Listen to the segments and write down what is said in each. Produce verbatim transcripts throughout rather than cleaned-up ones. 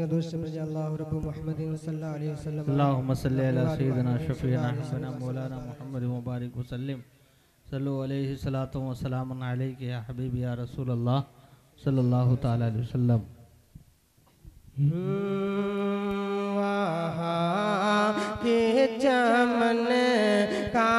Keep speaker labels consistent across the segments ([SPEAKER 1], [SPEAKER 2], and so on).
[SPEAKER 1] दुरूद से पढ़िए अल्लाहु रब्बु मुहम्मदिन सल्लल्लाहु अलैहि वसल्लम
[SPEAKER 2] अल्लाहुम्मा सल्लि अला सय्यिदिना शफीना हबीबना मौलाना मुहम्मद व बारिक वसल्लिम सल्लु अलैहि सलातु व सलामुन अलैका या हबीबी या रसूल अल्लाह सल्लल्लाहु तआला अलैहि वसल्लम।
[SPEAKER 1] वहाँ के चमन का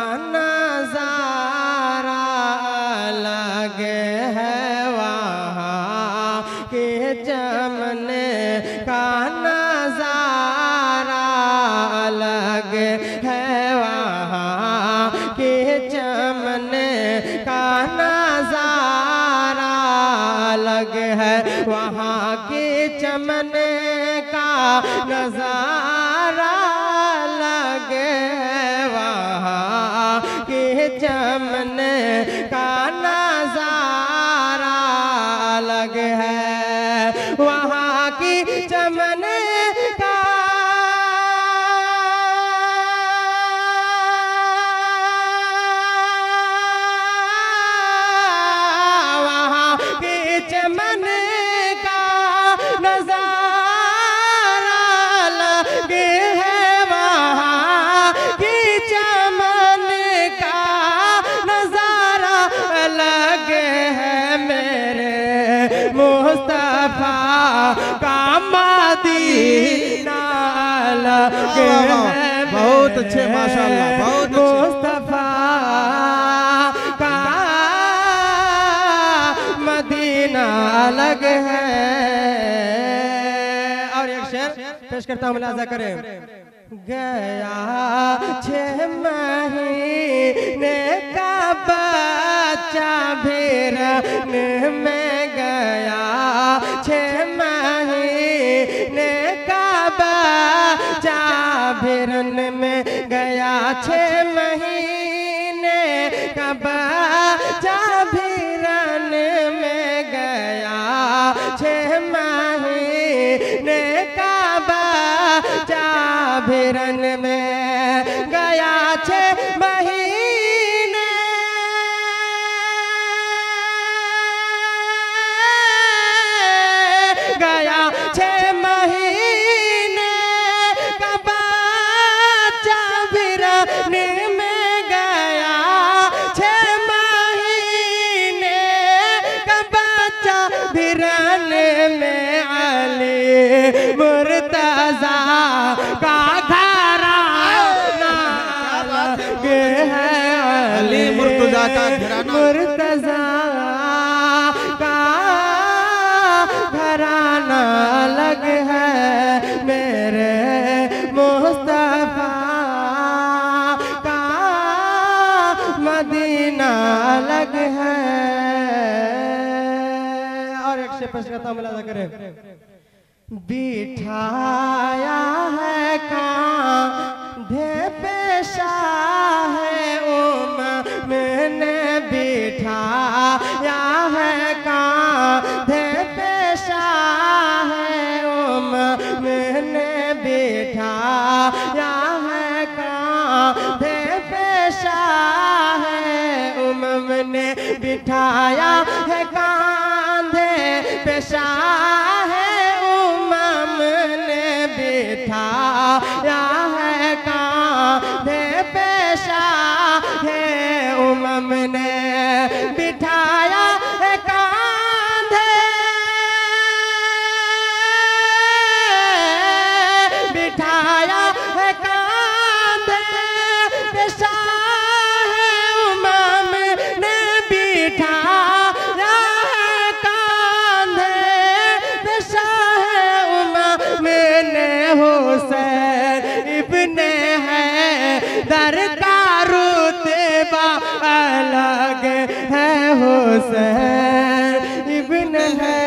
[SPEAKER 1] नज़ारा अलग है, वहाँ के चमन का नज़ारा अलग है, वहाँ के चमन का नज़ारा अलग है, वहाँ के चमन का नज़ारा अलग है, वहाँ के चमन का नज़ारा अलग है, वहाँ की चमन का वहाँ के चमन का नज़ारा अलग है, वहाँ की चमन का नज़ारा अलग है, मेरे मुस्तफ़ा का मदीना अलग है।
[SPEAKER 3] बहुत अच्छे माशाअल्लाह, बहुत अच्छे।
[SPEAKER 1] मुस्तफ़ा का मदीना अलग है। और एक शेर पेश करता हूँ, मुलाजा करें। गया छह महीने का बच्चा भिरन में गया, छह महीने का बच्चा भिरन में गया, छह महीने का बच्चा भिरन में गया, छह महीने का बच्चा भिरन में गया, छह महीने गया, छह महीने का बच्चा भिरन में गया, छह महीने का बच्चा भिरन में अली मुर्तज़ा का घराना अलग है,
[SPEAKER 3] अली मुर्तज़ा का घराना
[SPEAKER 1] मुर्तज़ा का घराना अलग है, मेरे मुस्तफ़ा का मदीना अलग है। और एक शेर पेश करता हूं, मुलाजा करें। बिठाया है कांधे पे शाह मैंने बिठाया है कांधे पे शाह मैंने बिठाया है कांधे पे शाह मैंने बिठाया है कांधे पे शाह ने बिठाया है कांधे पे शाह उमम ने बिठाया है कांधे बिठाया है कांधे पे शाह उमम ने बिठाया है कांधे पे शाह मैंने हुसैन इब्ने है दर का रुतबा अलग है, हुसैन इब्ने है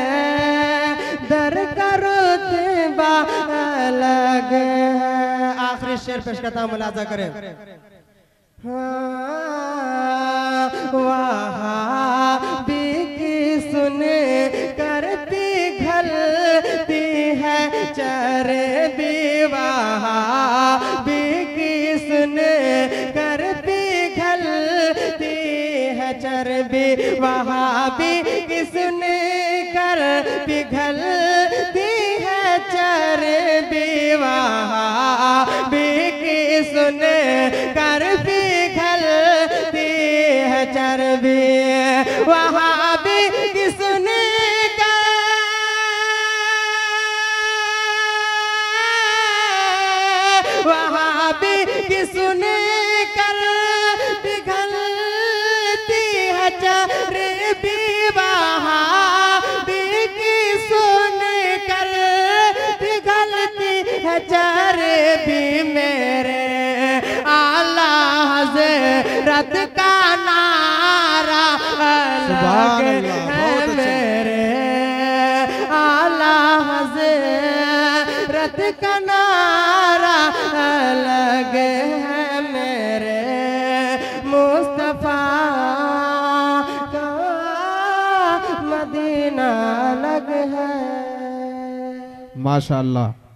[SPEAKER 1] दर का रुतबा अलग है। आखिरी शेर पेश करता हूं, मुलाजा करें। वहाबी की सुन कर पिघलती है चर्बी, वहाबी की सुन कर पिघलती है चर्बी, वहाबी की सुन कर पिघलती है कर पिघलती है चर्बी वहाँ भी किसने का वहाँ भी किसने कर पिघलती है चर्बी वहाँ भी किसने कर पिघलती है चर्बी मेरे आला हज़रत का नारा अलग है मेरे आला हज़रत का नारा अलग है मेरे मुस्तफा का मदीना अलग है।
[SPEAKER 3] माशाअल्लाह।